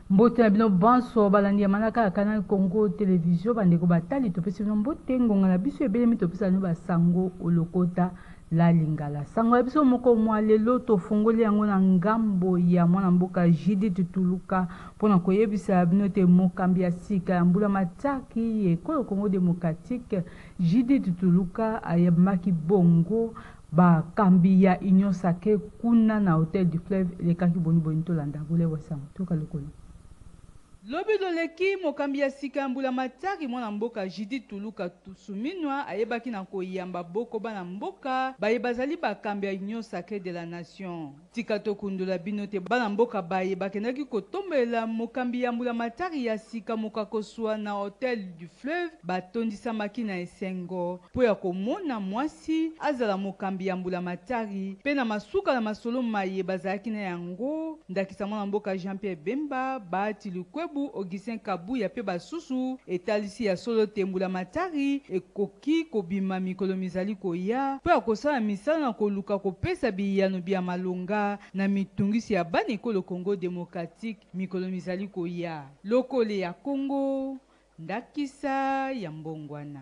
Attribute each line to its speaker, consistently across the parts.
Speaker 1: Mbote na bino banso balandi ya manaka ya Canal Congo Télévision bandeko batali topesi bino mbote ngonga na biso ebelemi topesa bino basango olokota la lingala. Sango ya biso moko mwa lelo tofungoli yango na ngambo ya mwana mboka Judith Tuluka mpona koyebisa bino te mokambi ya sika ya mbula mataki ekolo Congo Démocratique. Judith Tuluka ayebaki bongo bakambi ya Union Sacrée kuna na Hôtel du Fleuve elekaki boni boni tolanda bole wasango toka lokolo.
Speaker 2: Lobi loleki mokambi ya sika mbula mataki mwana mboka Judith Tuluka Tusuminwa ayebaki na koyamba boko bana mboka baye bazali bakambi ya Union Sacrée de la Nation. Tika tokundola bino te bana mboka baye bakendaki kotombela mokambi ya mbula mataki ya sika mokakoswa na Hôtel du Fleuve batondisa maki na esengo po ya komona mwasi azala mokambi ya mbula mataki pe na masuka na masolo maye bazalaki na yango ndakisa mwana mboka Jean-Pierre Bemba Bahati Lukwebu Augustin Kabuya pe basusu etalisi ya solo tembula matari ekoki kobima mikolo mizali koya po akosala misala na koluka kopesa biyano bya malonga na mitungisi ya bana ekolo Congo Démocratique mikolo mizali koya lokole ya Congo ndakisa ya mbongwana.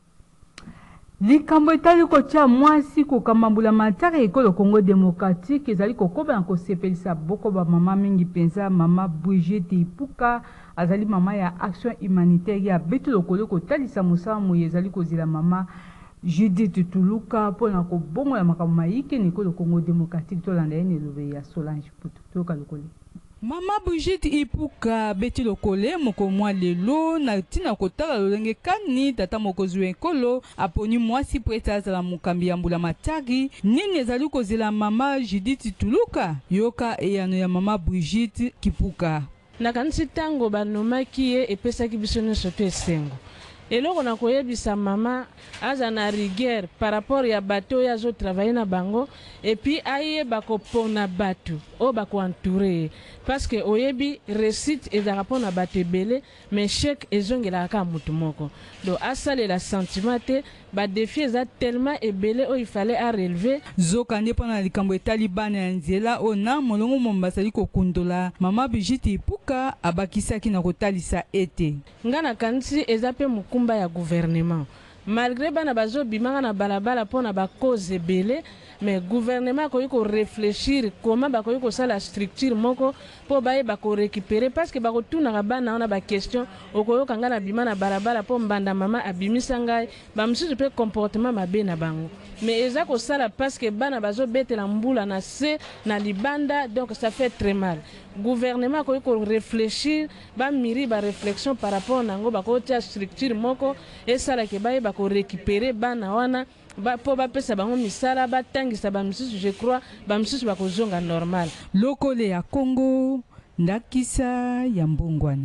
Speaker 1: Likambo etali kotia mwasi kokamambula matari ekolo Congo Démocratique ezali kokoba na kosepelisa boko ba mama mingi penza. Mama Brigitte Ipuka azali mama ya Action Humanitaire ya betu lokolo kotalisa mosala moye ezali kozila mama Judith Tuluka mpona kobongola makambo mayike na ekolo Congo Démocratique tolanda ye nelobe ya Solange Putu toka lokolo.
Speaker 2: Mama Brigitte Ipuka beti lokole moko mwa lelo na tina kotala lolenge kani tata mokozi ekolo aponi mwasi po ete azala mokambi ya mbula mataki nini ezali kozela mama Judith Tuluka yoka eyano ya mama Brigitte Ipuka.
Speaker 3: Nakanisi tango banomaki ye epesaki biso nyonso to esengo eloko na koyebisa mama aza na rigueur par rapport ya bato oyo azotravaille na bango epi ayeba kopona bato oyo bakoentoure parce que oyebi réussite ezalaka mpona bato ebele mais chèque ezongelaka kaka motu moko donc asalela sentiment te badefi eza tellement ebele oyo ifale arelever
Speaker 2: zoka nde mpona likambo etali bana ya nzela oyo na molongo momo bazali kokundola mama Brigitte Ipuka abakisaki na kotalisa ete
Speaker 3: nga nakanisi eza mpe mokumba ya gouvernement malgré bana bazobimanga na balabala mpona bakoze ebele mais gouvernement akoki koréfléchir comment bakoki kosala structure moko mpo bayeba korécupérer parce que bakotunaka bana wana baquestion okoyoka nga na bima na balabala mpo mbanda mama abimisa ngai bamosusu mpe comportement mabe na bango mais eza kosala parce que bana bazobetela mbula na se na libanda donc ça fait très mal. Gouvernement akoki koréfléchir bamiri baréflexion par rapport nango bakotia structure moko esalaki bayeba korécupérer bana wana po bapesa bango misala batangisa bamisusu je crois bamisusu bakozonga normal.
Speaker 2: Lokole ya Congo ndakisa ya mbongwana.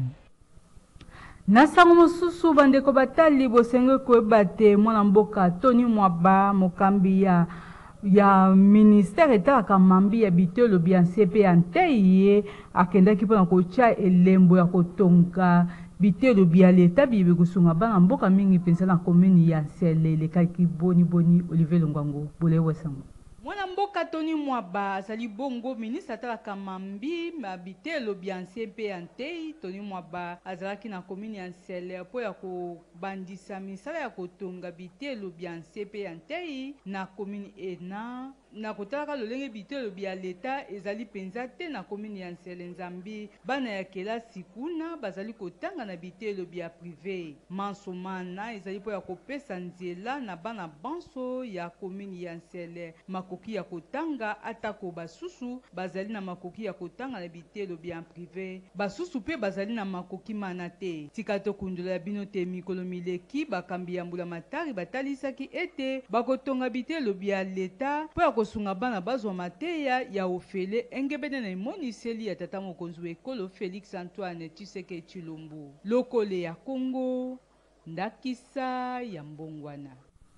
Speaker 1: Na sango mosusu bandeko batali bosenge koyeba te mwana mboka Tony Mwaba mokambi ya ministère etalaka mambi ya bitelo bya nsepe ya nteye akendaki mpona kotia elembo ya kotonga bitelo bya leta bibe kusunga bana mboka mingi pensa na commune ya Nsele elekaki boni Olivier Longwango bolewe sango.
Speaker 2: Mwana mboka Tony Mwaba azali bongo ministre atalaka mambi mabitelo bya nsepe ya ntei. Tony Mwaba azalaki na commune ya Nsele po ya kobandisa misala ya kotonga bitelo bya nsepe ya ntei na commune ena na kotalaka lolenge bitelo bya leta ezali penza te na commune ya Nsele Nzambi bana ya kelasi kuna bazali kotanga na bitelo bya privé mansomana ezali po ya kopesa nzela na bana banso ya commune ya Nsele makoki ya kotanga atako basusu bazali na makoki ya kotanga na bitelo bya privé basusu pe bazali na makoki mana te. Tika tokundola bino te mikolo mileki bakambi ya mbula matari batalisaki ete bakotonga bitelo bya leta po ya kosunga bana bazwa mateya ya ofele engebene na imoniseli ya tata mokonzi ekolo Félix Antoine Tshisekedi Tshilombo. Lokole ya Congo ndakisa ya mbongwana.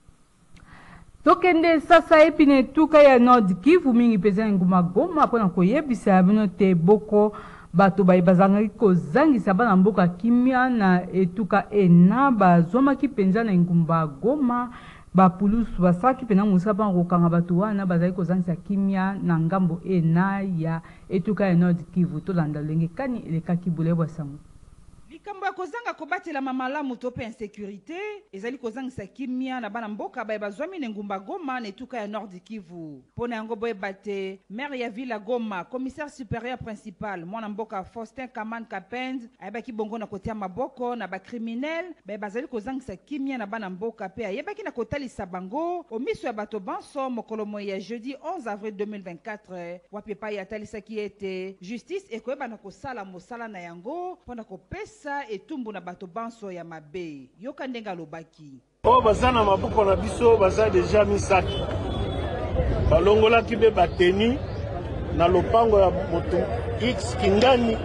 Speaker 1: Tokende sasa epine tuka ya Nord Kivu mingi pesa nguma Goma mpona koyebisa bino te boko bato bazangaki kozangisa bana mboka kimia na etuka ena bazwamaki penza na ngumba Goma bapulusu basaki pena musaba ngokanga batu wana bazali kozangisa kimia na ngambo ena ya etuka ya Nord Kivu tolanda lenge kani elekaki bulebwa sango.
Speaker 4: Likambo ya kozanga kobatela mamalamu to pe insécurité ezali kozangisa kimia na bana mboka baye bazwami ne ngumba Goma na etuka ya Nord Kivu. Pona yango boye bate maire ya ville Goma, commissaire supérieur principal mwana mboka Faustin Kaman Kapend ayebaki bongo na kotia maboko na ba criminel baye bazali kozangisa kimia na bana mboka pe ayebaki na kotalisa bango omiso ya bato banso mokolo moye ya jeudi 11 avril 2024 wapi pa ya talisa ki ete justice ekoyeba na kosala mosala na yango pona kopesa etumbu na bato banso ya mabe yoka ndenga lobaki
Speaker 5: o bazana maboko na biso baza deja misaki balongola kibe bateni na lopango ya moto X Kingani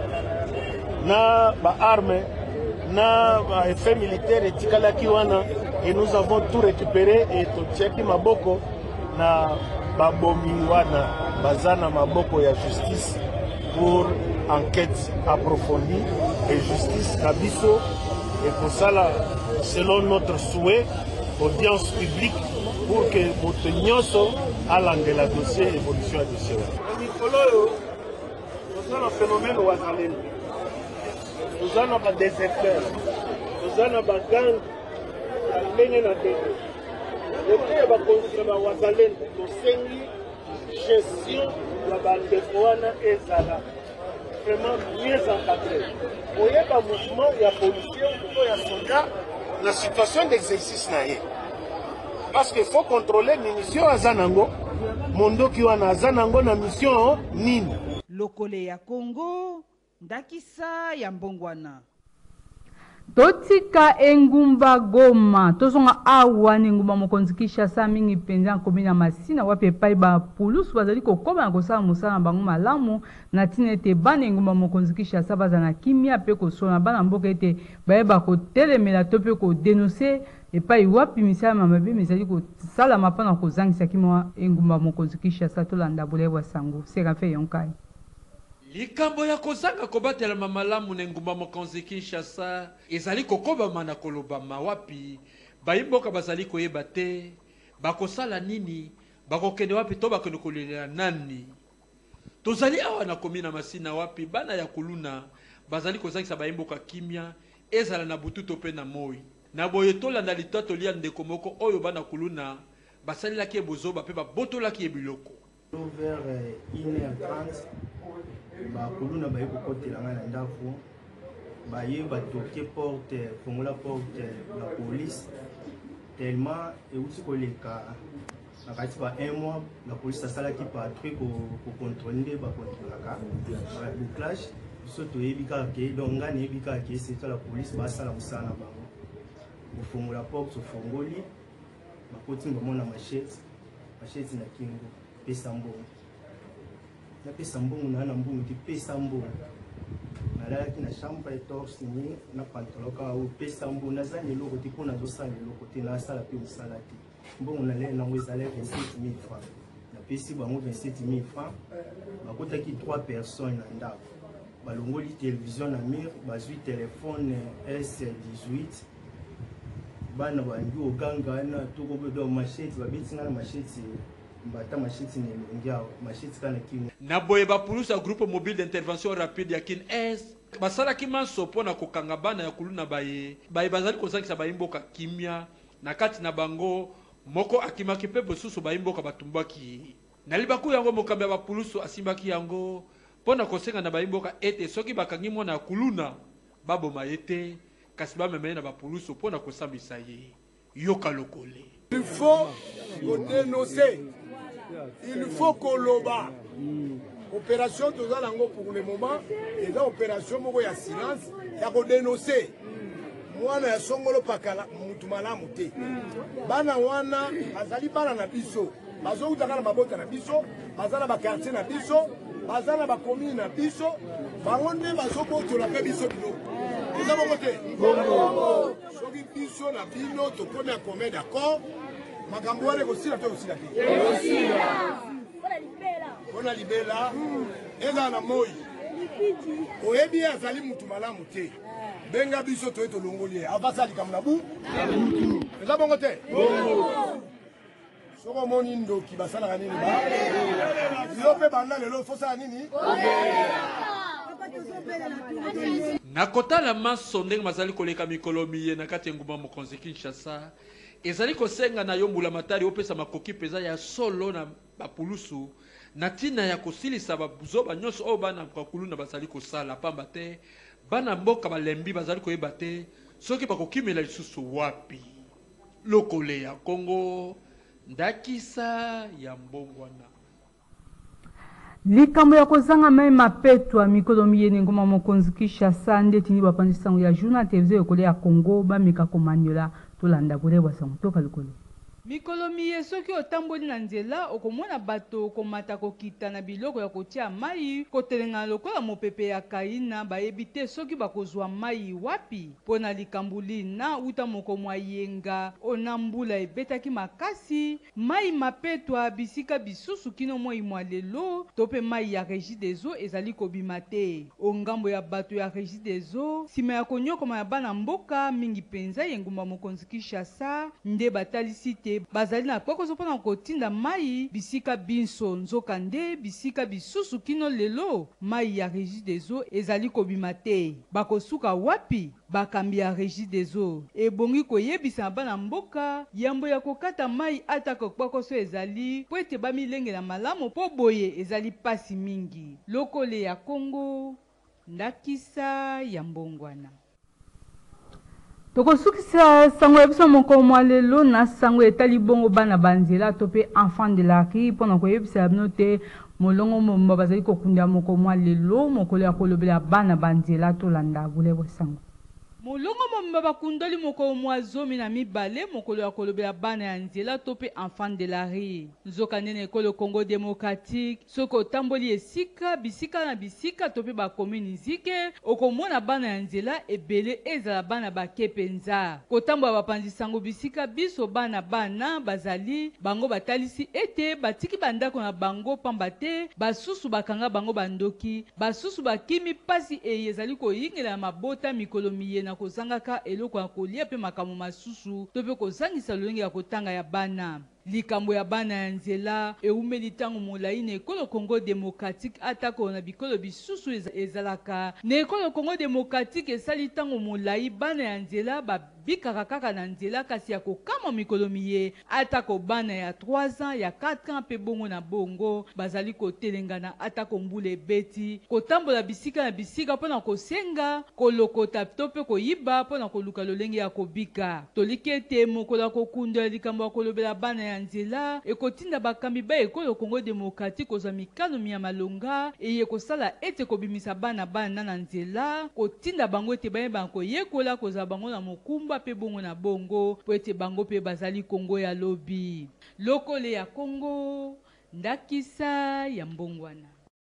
Speaker 5: na ba arme na ba effet militaire etikala ki wana et nous avons tout récupéré et totiaki maboko na babomi wana bazana maboko ya justice pour enquête approfondie et justice na biso et pour ça là, selon notre souhait, audience publique pour que moto nyonso alandela dossier évolution ya dossier. Mikolo nous avons un phénomène wazalendo. Nous avons un déserteur. Nous avons un gang ndenge na ndenge. Yote ba kontra wazalendo tosengi gestion ya bandeko wana ezala vraiment mieux encadré. Oyeba mouvement ya policier ou ya soldat la situation d'exercice na ye. Parce qu'il faut contrôler mission azanango, mondo ki wana azanango na mission nini.
Speaker 4: Lokole ya Congo, ndakisa ya mbongwana.
Speaker 1: Totika engumba Goma tozonga awa ngumba mokonzi Kinshasa mingi penza komina masina wape pai ba pulusu bazali kokoma na kosala mosala bango malamu na tinete bana ngumba mokonzi Kinshasa bazana kimia pe kosona bana mboka ete bayeba kotelemela to pe ko dénoncer epai wapi misala mamabe misali kosala mapana kozangisa kimwa engumba mokonzi Kinshasa tolanda bolebwa sango seka fe yonkai.
Speaker 6: Likambo ya kozanga kobatela mamalamu na ngumba mokonzi Kinshasa ezali kokobama na kolobama wapi bayimboka bazali koyeba te bakosala nini bakokende wapi to bakende kolela nani tozali awa na komina masina wapi bana ya kuluna bazali kozangisa bayimboka kimia ezala na bututo pe na moi na boye tolanda litato lia ndeko moko oyo bana kuluna basalelaki ebozoba pe babotolaki ebiloko
Speaker 7: vers 1h30 bakuluna baye kokotela nga na ndako baye batoke porte fongola porte la police tellement euti koleka na kati ba 1 mois la police asalaki patrouille kocontrôle nde bakontrolaka bouclage biso toyebi kaka ke donc nga nayebi kaka ke c'est la police basala mosala na bango kofongola porte ofongoli bakoti bamona machete na kingo pesa mbongo na pesa mbongo na mbongo ti pesa mbongo nalalaki na chambre et torse ni na pantalon ka o pesa mbongo nazani eloko ti mpona azosala eloko te nasala mpe mosala te mbongo nalei nango ezala 27 000 francs napesi bango 27 000 francs bakotaki 3 personnes na ndako balongoli télévision na mur bazwi telefone S18 bana bangi oganga na tokobedo machete babetinga na machete mbata machete ne longiao machete kana kingo
Speaker 6: na boye bapulusa groupe mobile d'intervention rapide ya kin S basala kimanso pona kokanga bana ya kuluna baye bazali kozakisa bayimboka kimia na kati na bango moko akimaki pe bosusu bayimboka batumbaki na libaku yango mokambi ya bapulusu asimbaki yango pona kosenga na bayimboka ete soki bakangi mwana ya kuluna baboma yete kasi bamemene na bapulusu pona kosambisa ye yoka lokole.
Speaker 8: Il faut dénoncer. Il faut koloba. Opération Tozalango pour le moment, et dans opération moko ya silence, ya ko dénoncer. Mwana ya songolo pakala mutumala muté. Bana wana azali bana na biso. Bazo utaka na mabota na biso, bazana ba quartier na biso, bazana ba commune na biso, bangonde bazo botola pe biso bilo. Eza bongo te. Bongo. Soki biso na bino to premier commun d'accord. Makambo wana kosila to kosila te. Kosila. Ona libela. Eza na moi. oyebi azali mutu malamu te benga biso toye tolongoli ye avasa likambo na bu eza bongo te soko omoni ndoki basalaka nini yo mpe banda lelo fosala nini
Speaker 6: na kotala maso ndenge bazali koleka mikolo miye na kati ya ngumba mokonzi Kinshasa ezali kosenga na yo mbula matari opesa makoki peza ya solo na bapulusu na tina ya kosilisa bazoba nyonso oyo bana bakuluna bazali kosala pamba te bana mboka balembi bazali koyeba te soki bakokimela lisusu wapi. Lokole ya Kongo ndakisa ya mbongwana
Speaker 1: likambo ya kozanga mai mapetwa mikolo miyeni ngoma mokonzi Kinshasa ndeti ni bapandisango ya journal TV ekole ya Kongo bamika komanyola tolanda kulebwa sango toka likolo.
Speaker 2: Mikolo miye soki otamboli na nzela okomona bato komata kokita na biloko ya kotia mai kotelenga lokola mopepe ya kaina bayebi te soki bakozwa mai wapi pona likambuli na uta moko mwa yenga ona mbula ebetaki makasi mai mapetwa bisika bisusu kino moi mwa lelo tope mai ya Régie des Eaux ezali kobima te ongambo ya bato ya Régie des Eaux sima ya konyokoma ya bana mboka mingi penza yengumba mokonzi Kinshasa nde batalisi te bazali na pokoso pona kotinda mai bisika binso nzoka nde bisika bisusu kino lelo mai ya Régie des Eaux ezali kobima te bakosuka wapi bakambi ya Régie des Eaux ebongi koyebisa bana mboka yambo ya kokata mai atako pokoso ezali po ete bamilengela malamu po boye ezali pasi mingi. Lokole ya Kongo ndakisa ya mbongwana
Speaker 1: tokosukisa sango ya biso moko mwa lelo na sango etali bongo bana banzela to pe enfant de la rue pona koyebisa bino te molongo momba bazali kokunda moko mwa lelo mokolo ya kolobela bana banzela tolanda bulebo sango
Speaker 2: molongo momba bakundoli moko mwa zomi na mibale mokolo ya kolobela bana ya nzela to pe enfant de la rue nzoka nene ekolo Congo démocratique soko otamboli esika bisika na bisika to pe bakomini zike okomona bana ya nzela ebele ezala bana bakepenza kotambola bapanzisango bisika biso bana bazali bango batalisi ete batiki bandako na bango pamba te basusu bakanga bango bandoki basusu bakimi pasi ezali koyingela mabota mikolo miye na kozangaka eloko ya kolia pe makambo masusu to pe kozangisa lolenge ya kotanga ya bana likambo ya bana ya nzela eumeli tango molai na ekolo Congo démocratique atako na bikolo bisusu ezalaka na ekolo Congo démocratique esali tango molai bana ya nzela babikaka kaka na nzela kasi ya kokama mikolo miye atako bana ya 3 ans ya 4 ans pe bongo na bongo bazali kotelengana atako mbula ebeti kotambola bisika na bisika mpona kosenga kolokota to pe koyiba mpona koluka lolenge ya kobika toliki ete mokolo ya kokunda likambo ya kolobela bana ya nzela ekotinda bakambi ba ekolo Congo démocratique kozwa mikano ya malonga eye kosala ete kobimisa bana na nzela kotinda bango ete bayeba koyekola kozwa bango na mokumba pe bongo na bongo po ete bango pe bazali Congo ya lobi. Lokole ya Congo ndakisa ya mbongwana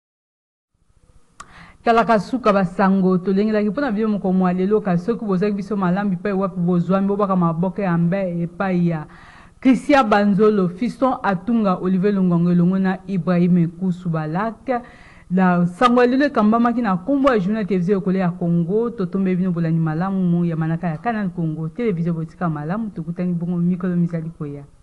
Speaker 1: talaka suka basango tolengelaki mpona bino moko mwa lelo kasi soki bozaki biso malambi mpe wapi bozwami bobaka maboke ya mbe epai ya Christian Banzolo, Fiston Atunga, Olivier Longongo, Longona, Ibrahim Koussou Balak. La sangwalile kambama ki na kombo ya journal TV okole ya Congo, totombe bino bolani malamu ya manaka ya Canal Congo, télévision botika malamu, tukutani bongo mikolo misali koya.